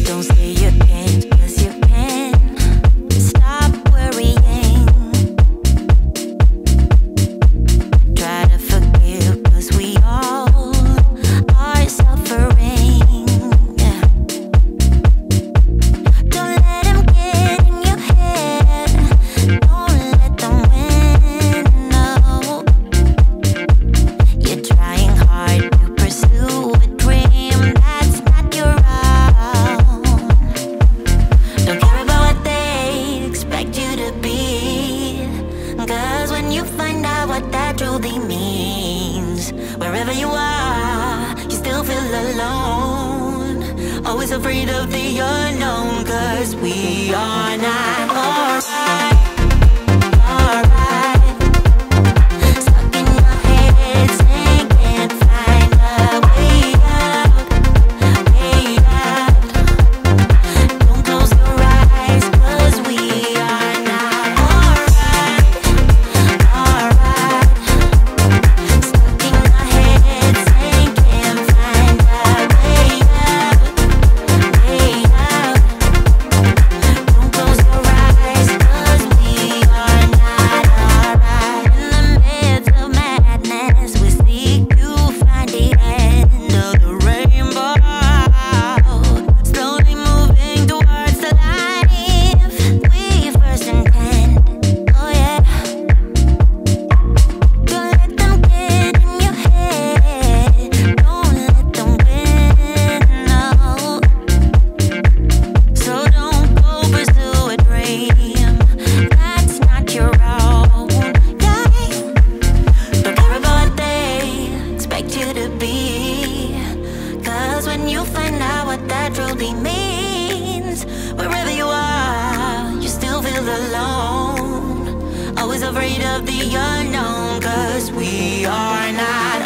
Don't say you can't, 'cause you can. Stop worrying. Try to forgive, 'cause we all are suffering. Yeah. Don't let them get in your head. Don't let them win, no. You're trying hard to pursue a dream that's not your own. Don't care about what they expect you to be, 'cause when you find out what that truly means, wherever you are, you still feel alone. Always afraid of the unknown, 'cause we are not alright. Alright. Stuck in your heads and can't find a way out. Way out. Don't close your eyes, 'cause we are not alright. Alright. Stuck in your heads and can't find a way out. Way out. Don't close your eyes, 'cause we are not alright. In the midst of madness, we seek to find the end of the rainbow. Slowly moving towards the life we first intend. Oh yeah. Don't let them get in your head. Don't let them win, no. So don't go pursue a dream that's not your own. Yeah. Don't care about what they expect you to be, 'cause when you find out what that truly means, wherever you are, you still feel alone. Always afraid of the unknown, 'cause we are not